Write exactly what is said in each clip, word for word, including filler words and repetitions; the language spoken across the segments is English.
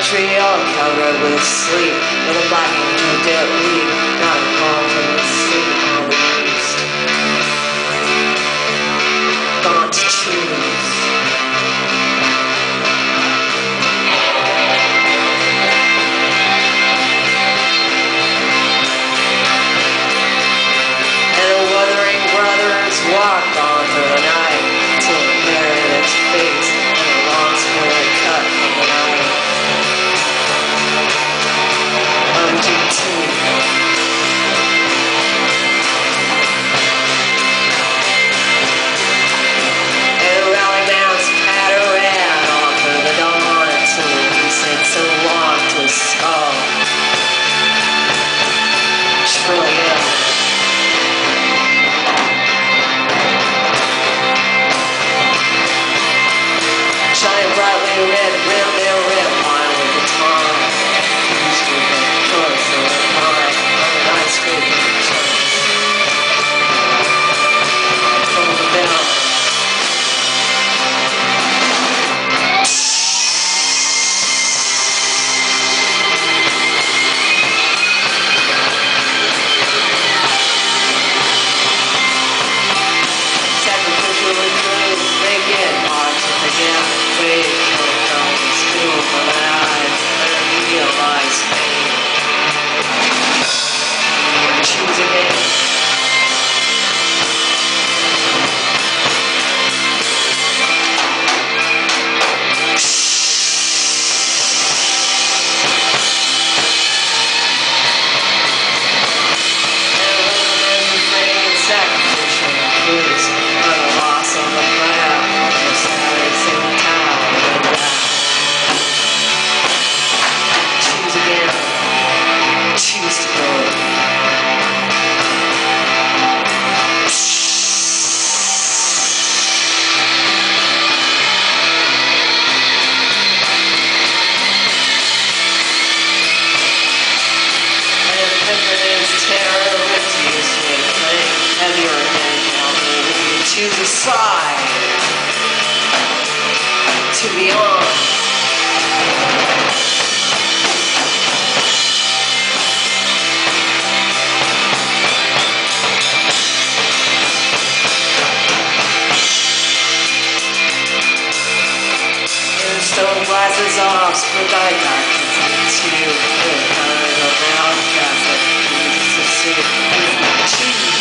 tree all covered with sleep, with a black and dead leaf, not involved in the sleep on the east. Gone to choose. And the wuthering brothers walked on through the night till it buried its face in a long split cut from the night. I'm G T. And the rally mounts patter-ran on through the dawn until he sinks and walked to his skull. Shrilly ill. Shining brightly red, rim their rim line with the time. Used with the choice of the mind on the night scraping the chance. From the bell. Sacrificially clean, they get hard to forget. Wait, come still for my eyes, and realize pain. Choose again. And when the frame sacrificial includes the loss of the plan, the Saturday same town and that. Choose again. Choose to go. And Pemberton's terror refused to play heavier than maybe choose a side to be on. And stone glasses off, split eye darkness to you. The kind of outcast that refuses to see. Choose.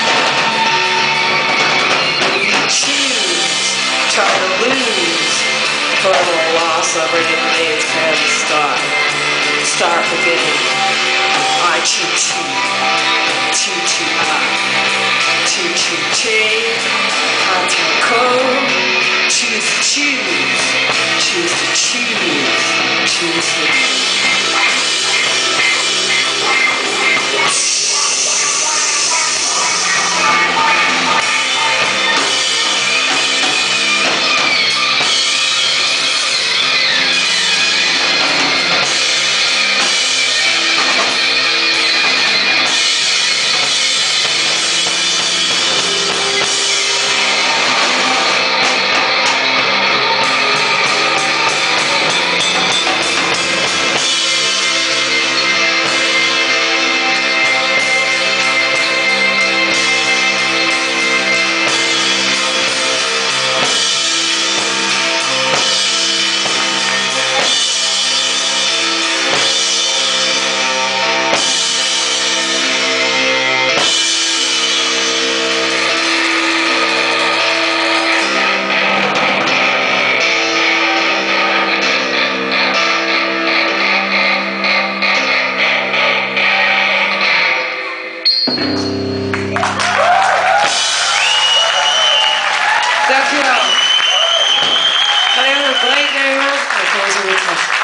Choose. Try to lose. Total loss of remains can start. Start beginning. I choo choo. Choo choo I. Choo choo chee. Contact code. Choose to choose. Choose to choose. Choose to Dankjewel. Ga je een break nemen? Dan komen ze weer terug.